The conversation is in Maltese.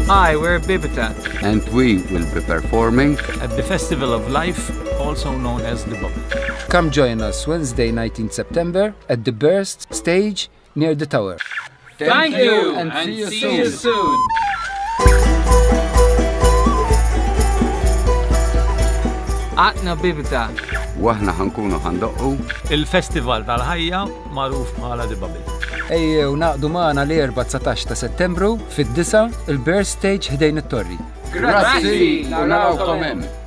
Hi, we're Bibita. And we will be performing at the Festival of Life, also known as the BuBBle. Come join us Wednesday, 19th September at the Burst stage near the tower. Thank you and see you soon. Għatna Bibita. Waħna ħankunu ħandoqqu Il-Festival tal-ħajja magħruf bħala BuBBle. Ejjew naqdu magħna l-4 19 ta' Settembru fid-9 il-Burst stage ħdejn it-Torri. Grazzi, narawkom hemm.